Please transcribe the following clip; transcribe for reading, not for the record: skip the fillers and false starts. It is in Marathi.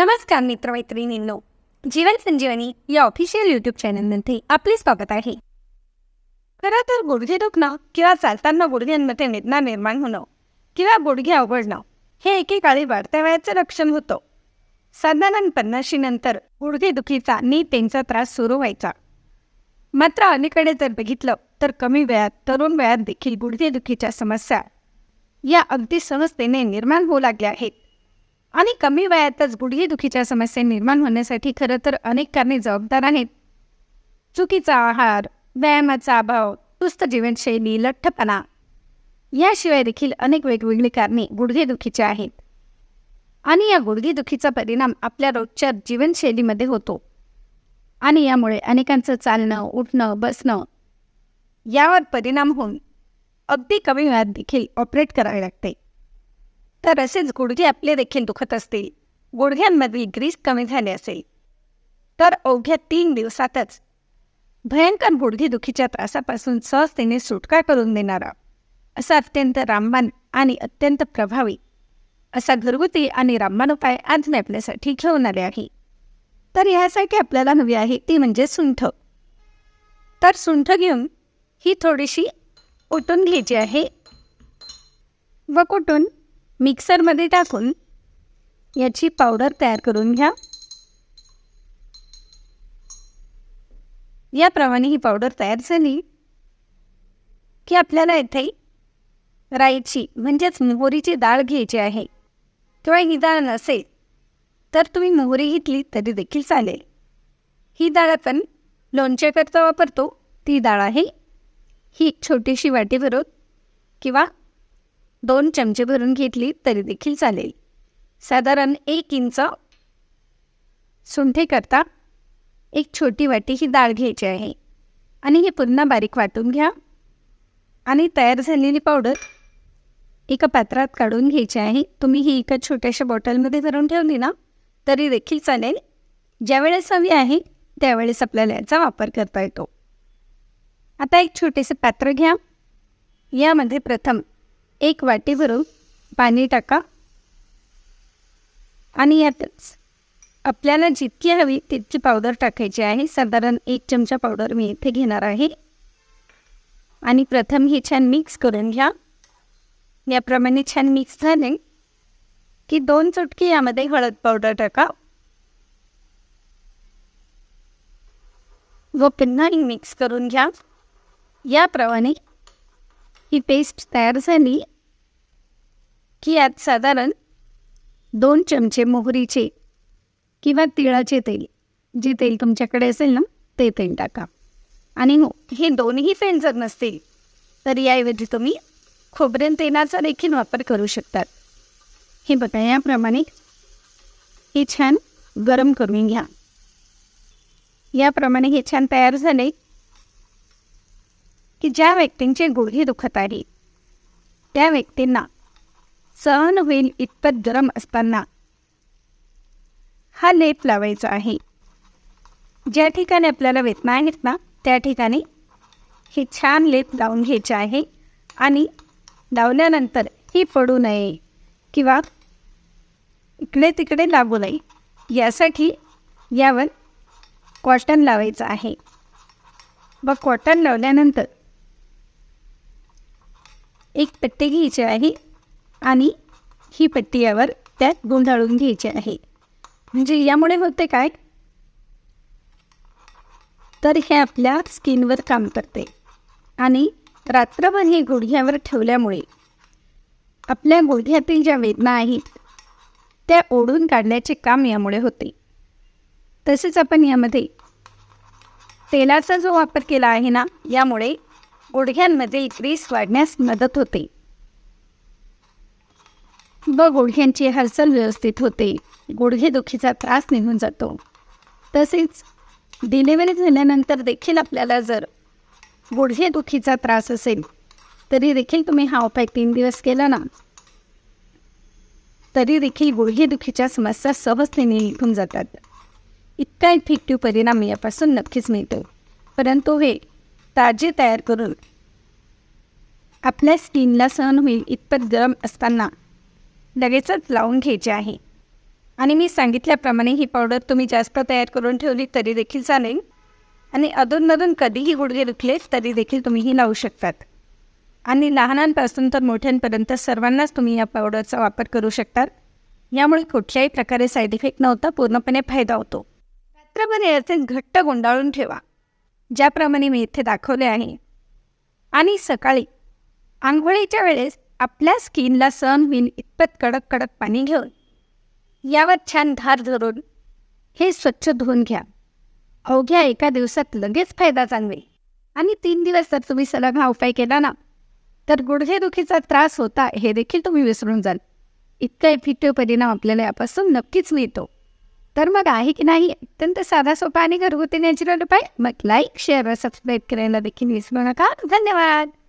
नमस्कार मित्रमैत्रिणींनो, जीवन संजीवनी या ऑफिशियल यूट्यूब चॅनलमध्ये आपले स्वागत आहे. खरं तर गुडघे दुखणं किंवा चालताना गुडघ्यांमध्ये वेदना निर्माण होणं किंवा गुडघे अवघडणं हे एकेकाळी वाढत्या वयाचं लक्षण होतं. साधारण 50 नंतर गुडघेदुखीचा आणि पेनचा त्रास सुरू व्हायचा. मात्र अलीकडे जर बघितलं तर कमी वयात तरुण वयात देखील गुडघेदुखीच्या समस्या या अगदी सहजतेने निर्माण होऊ लागल्या आहेत. आणि कमी वयातच गुडघेदुखीच्या समस्या निर्माण होण्यासाठी खरं तर अनेक कारणे जबाबदार आहेत. चुकीचा आहार, व्यायामाचा अभाव, सुस्त जीवनशैली, लठ्ठपणा याशिवाय देखील अनेक वेगवेगळी कारणे गुडघेदुखीची आहेत. आणि या गुडघेदुखीचा परिणाम आपल्या रोजच्या जीवनशैलीमध्ये होतो. आणि यामुळे अनेकांचं चालणं, उठणं, बसणं यावर परिणाम होऊन अगदी कमी वयात देखील ऑपरेट करावे लागते. तर असेच गुडघे आपले देखील दुखत असतील, गुडघ्यांमधील ग्रीस कमी झाले असेल तर अवघ्या 3 दिवसातच भयंकर गुडघेदुखीच्या त्रासापासून सहजतेने सुटका करून देणारा असा अत्यंत रामबाण आणि अत्यंत प्रभावी असा घरगुती आणि रामबाण उपाय आज मी आपल्यासाठी घेऊन आले आहे. तर यासाठी आपल्याला हवी आहे ती म्हणजे सुंठ. तर सुंठ घेऊन ही थोडीशी कुटून घ्यायची आहे व कुटून मिक्सरमध्ये टाकून याची पावडर तयार करून घ्या. याप्रमाणे ही पावडर तयार झाली की आपल्याला इथे राईची म्हणजेच मोहरीची डाळ घ्यायची आहे. किंवा ही डाळ नसेल तर तुम्ही मोहरी घेतली तरी देखील चालेल. ही डाळ आपण लोणच्याकरता वापरतो ती डाळ आहे. ही एक छोटीशी वाटी भरून किंवा 2 चमचे भरून घेतली तरी देखील चालेल. साधारण 1 इंच सुंठेकरता एक छोटी वाटी ही डाळ घ्यायची आहे. आणि हे पुन्हा बारीक वाटून घ्या. आणि तयार झालेली पावडर एका पात्रात काढून घ्यायची आहे. तुम्ही ही एका छोट्याशा बॉटलमध्ये भरून ठेवली ना तरी देखील चालेल. ज्यावेळेस हवी आहे त्यावेळेस आपल्याला याचा वापर करता येतो. आता एक छोटेसे पात्र घ्या. यामध्ये प्रथम 1 वाटी भरून पाणी टाका. आणि यातच आपल्याला जितकी हवी तितकी पावडर टाकायची आहे. साधारण 1 चमचा पावडर मी इथे घेणार आहे. आणि प्रथम ही छान मिक्स करून घ्या. याप्रमाणे छान मिक्स झाले की 2 चुटकी यामध्ये हळद पावडर टाका व पुन्हा मिक्स करून घ्या. याप्रमाणे ही पेस्ट तयार झाली की यात साधारण 2 चमचे मोहरीचे किंवा तिळाचे तेल, जे तेल तुमच्याकडे असेल ना ते तेल टाका. आणि हे दोन्ही तेल जर नसतील तर याऐवजी तुम्ही खोबरेल तेलाचा देखील वापर करू शकतात. हे बघा याप्रमाणे हे छान गरम करून घ्या. याप्रमाणे हे छान तयार झाले की ज्या व्यक्तींचे गुडघे दुखत आहे त्या व्यक्तींना सहन होईल इतपत गरम असताना हा लेप लावायचा आहे. ज्या ठिकाणी आपल्याला वेदना आहेत ना त्या ठिकाणी हे छान लेप लावून घ्यायचे आहे. आणि लावल्यानंतर ही पडू नये किंवा इकडे तिकडे लागू नये यासाठी यावर कॉटन लावायचं आहे. व कॉटन लावल्यानंतर एक पट्टी घ्यायची आहे आणि ही पट्टी यावर त्यात गुंडाळून घ्यायची आहे. म्हणजे यामुळे होते काय तर हे आपल्या स्किनवर काम करते. आणि रात्रभर हे गुडघ्यावर ठेवल्यामुळे आपल्या गुडघ्यातील ज्या वेदना आहेत त्या ओढून काढण्याचे काम यामुळे होते. तसेच आपण यामध्ये तेलाचा जो वापर केला आहे ना यामुळे गुडघ्यांमध्ये ग्रीस वाढण्यास मदत होते व गुडघ्यांची हालचाल व्यवस्थित होते. गुडघेदुखीचा त्रास निघून जातो. तसेच डिलिव्हरी झाल्यानंतर देखील आपल्याला जर गुडघेदुखीचा त्रास असेल तरी देखील तुम्ही हा उपाय 3 दिवस केला ना तरी देखील गुडघेदुखीच्या समस्या सहजतेने निघून जातात. इतका इफेक्टिव्ह परिणाम यापासून नक्कीच मिळतो. परंतु हे ताजे तयार करून आपल्या स्किनला सहन होईल इतपत गरम असताना लगेचच लावून घ्यायचे आहे. आणि मी सांगितल्याप्रमाणे ही पावडर तुम्ही जास्त तयार करून ठेवली तरी देखील चालेल आणि अधूनमधून कधीही गुडघे दुखले तरी देखील तुम्ही ही लावू शकतात. आणि लहानांपासून तर मोठ्यांपर्यंत सर्वांनाच तुम्ही या पावडरचा वापर करू शकतात. यामुळे कुठल्याही प्रकारे साईड इफेक्ट नव्हता, पूर्णपणे फायदा होतो. रात्रभर याचे घट्ट गुंडाळून ठेवा ज्याप्रमाणे मी इथे दाखवले आहे. आणि सकाळी आंघोळीच्या वेळेस आपल्या स्किनला सहन होईल इतपत कडक कडक पाणी घेऊन यावर छान धार धरून हे स्वच्छ धुवून घ्या. अवघ्या एका दिवसात लगेच फायदा जाणवेल. आणि 3 दिवस जर तुम्ही सलग हा उपाय केला ना तर गुडघेदुखीचा त्रास होता हे देखील तुम्ही विसरून जाल. इतका इफेक्टिव्ह परिणाम आपल्याला यापासून नक्कीच मिळतो. तर मग आहे की नाही अत्यंत साधा सोपा आणि घरगुती नॅचरल उपाय? मग लाईक, शेअर व सबस्क्राईब करायला देखील विसरू नका. धन्यवाद.